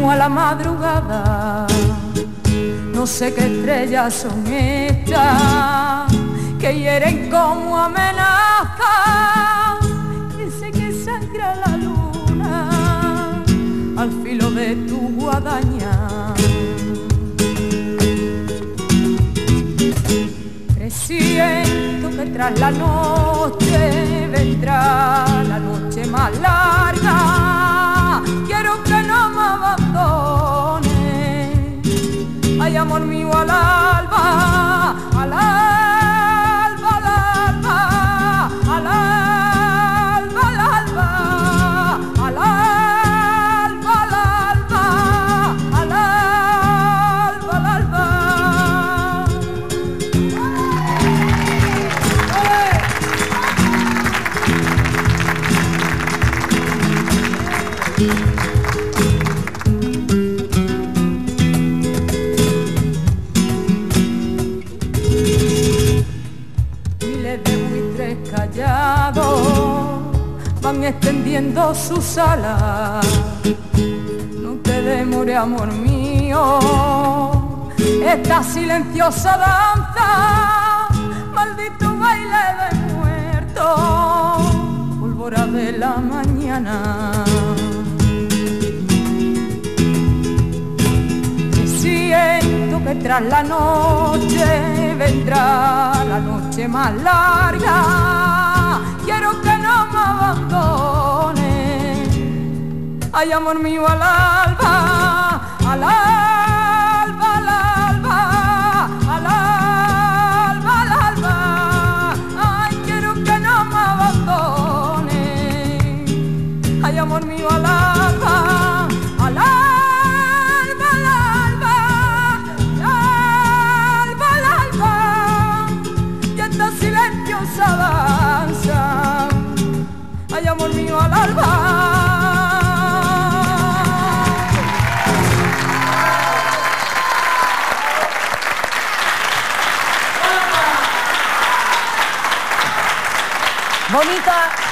a la madrugada. No sé qué estrellas son estas que hieren como amenaza. Dice que sangra la luna al filo de tu guadaña. Presiento que tras la noche vendrá la noche más larga. Quiero que no me abandone. Ay, amor mío, al alba, al alba, al alba, al alba, al alba, al alba, al alba, al alba, al alba. Callados van extendiendo sus alas. No te demores, amor mío, esta silenciosa danza, maldito baile de muertos, pólvora de la mañana. Siento que tras la noche vendrá la noche más larga. Quiero que no me abandone. Ay, amor mío, al alba, al alba, al alba, al alba, al alba. Ay, quiero que no me abandone. Ay, amor mío, al alba, al alba. Danza, ay, amor mío, al alba. Bonita